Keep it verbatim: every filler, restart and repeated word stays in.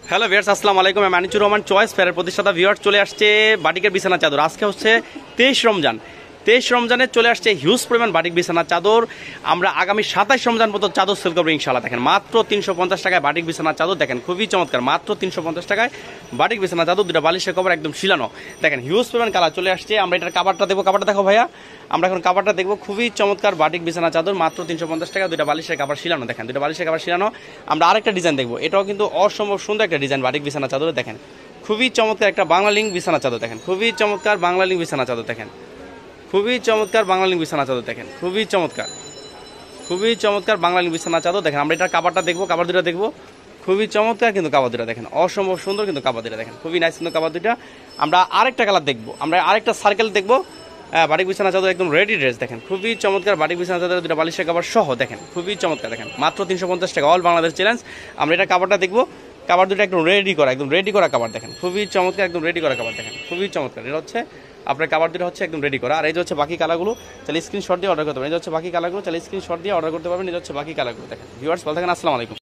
Hello viewers, আসসালামু আলাইকুম। আমি আনিচুর রহমান, চয়েস ফেয়ারের প্রতিষ্ঠাতা। ভিউয়ার্স, চলে আসছে বাটিকের বিছানা চাদর। আজকে হচ্ছে তেইশ রমজান। তেইশ রমজানে চলে আসছে হিউজ পরিমাণ বাটিক বিছানা চাদর। আমরা আগামী সাতাইশ রমজান পর্যন্ত চাদর সেল করবো ইনশাল্লাহ। দেখেন মাত্র তিনশো পঞ্চাশ টাকায় বাটিক বিছানা চাদর। দেখেন খুবই চমৎকার, মাত্র তিনশো পঞ্চাশ টাকায় বাটিক বিছানা চাদর। দুটো বালিশের কভার একদম শিলানো। দেখেন হিউজ পরিমাণ কালার চলে আসছে। আমরা এটার কাভারটা দেখবো। কাভারটা দেখো ভাইয়া, আমরা এখন কাভারটা দেখবো। খুবই চমৎকার বাটিক বিছানা চাদর, মাত্র তিনশো পঞ্চাশ টাকা। দুটো বালিশের কাভার শিলানো। দেখেন দুটো বালিশের কাভার শিলানো। আমরা আরেকটা ডিজাইন দেখবো। এটাও কিন্তু অসম্ভব সুন্দর একটা ডিজাইন বাটিক বিছানা চাদর। দেখেন খুবই চমৎকার একটা বাংলা লিঙ্ক বিছানা চাদর। দেখেন খুবই চমৎকার বাংলা লিঙ্ক বিছানা চাদর। দেখেন খুবই চমৎকার বাংলা লিঙ্ক বিছানা চাদর। দেখেন খুবই চমৎকার, খুবই চমৎকার বাংলা লিঙ্ক বিছানা চাদর। দেখেন আমরা এটার কাভারটা দেখবো, কাভার দুটা দেখবো। খুবই চমৎকার কিন্তু কাভার দুটা দেখেন, অসম্ভব সুন্দর কিন্তু কাভার দুটা দেখেন, খুবই নাইস কিন্তু কাভার দুটা। আমরা আরেকটা কালার দেখবো, আমরা আরেকটা সার্কেল দেখবো। বাটিক বিছানা চাদর একদম রেডি ড্রেস। দেখেন খুবই চমৎকার বাটিক বিছানা চাদর, দুটা বালিশের কাভার সহ। দেখেন খুবই চমৎকার। দেখেন মাত্র তিনশো পঞ্চাশ টাকা, অল বাংলাদেশ চ্যালেঞ্জ। আমরা এটা কাভারটা দেখবো। কাভার দুটো একদম রেডি করা, একদম রেডি করা কাভার। দেখেন খুবই চমৎকার, একদম রেডি করা কাভার। দেখেন খুবই চমৎকার। এটা হচ্ছে আপনার কাভার দুটো হচ্ছে একদম রেডি করা। আর এই যে হচ্ছে বাকি কালারগুলো, তাহলে স্ক্রিনশট দিয়ে অর্ডার করতে পারবেন। এই যে হচ্ছে বাকি কালারগুলো, তাহলে স্ক্রিনশট দিয়ে অর্ডার করতে পারবেন। এই যে হচ্ছে বাকি কালারগুলো। দেখেন ভিউয়ার্স, ভালো থাকেন, আসসালামু আলাইকুম।